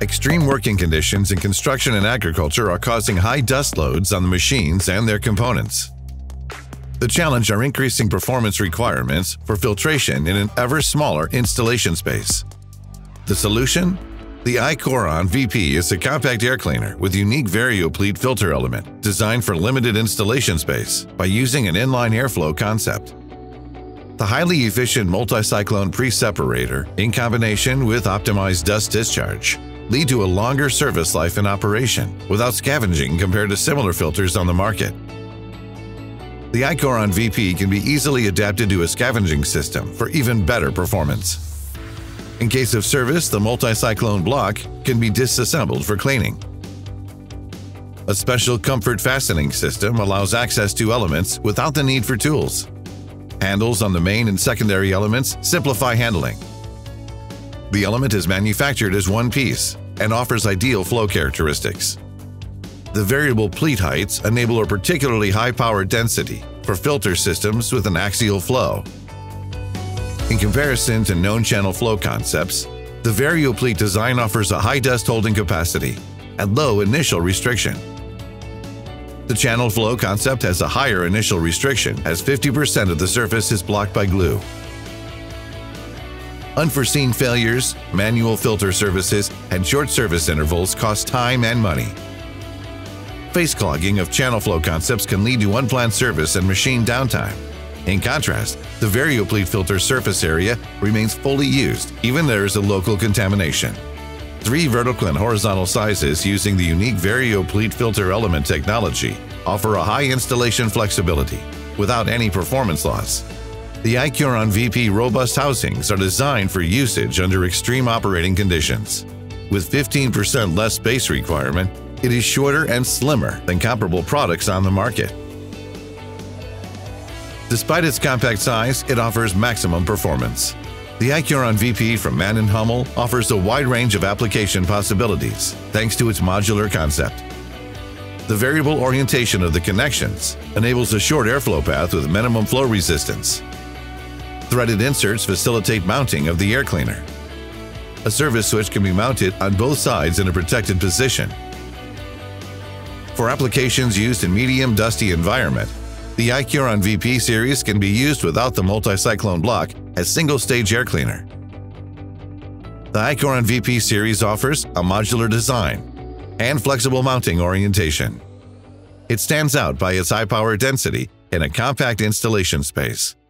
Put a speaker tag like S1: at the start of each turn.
S1: Extreme working conditions in construction and agriculture are causing high dust loads on the machines and their components. The challenge are increasing performance requirements for filtration in an ever smaller installation space. The solution? The IQORON VP is a compact air cleaner with unique VarioPleat filter element designed for limited installation space by using an inline airflow concept. The highly efficient multi-cyclone pre-separator, in combination with optimized dust discharge, lead to a longer service life in operation without scavenging compared to similar filters on the market. The IQORON VP can be easily adapted to a scavenging system for even better performance. In case of service, the multi-cyclone block can be disassembled for cleaning. A special comfort fastening system allows access to elements without the need for tools. Handles on the main and secondary elements simplify handling. The element is manufactured as one piece and offers ideal flow characteristics. The variable pleat heights enable a particularly high power density for filter systems with an axial flow. In comparison to known channel flow concepts, the VarioPleat design offers a high dust holding capacity and low initial restriction. The channel flow concept has a higher initial restriction as 50% of the surface is blocked by glue. Unforeseen failures, manual filter services, and short service intervals cost time and money. Face clogging of channel flow concepts can lead to unplanned service and machine downtime. In contrast, the VarioPleat filter surface area remains fully used, even there is a local contamination. 3 vertical and horizontal sizes using the unique VarioPleat filter element technology offer a high installation flexibility without any performance loss. The IQORON VP robust housings are designed for usage under extreme operating conditions. With 15% less space requirement, it is shorter and slimmer than comparable products on the market. Despite its compact size, it offers maximum performance. The IQORON VP from MANN+HUMMEL offers a wide range of application possibilities thanks to its modular concept. The variable orientation of the connections enables a short airflow path with minimum flow resistance. Threaded inserts facilitate mounting of the air cleaner. A service switch can be mounted on both sides in a protected position. For applications used in medium dusty environment, the IQORON VP series can be used without the multi-cyclone block as single-stage air cleaner. The IQORON VP series offers a modular design and flexible mounting orientation. It stands out by its high power density in a compact installation space.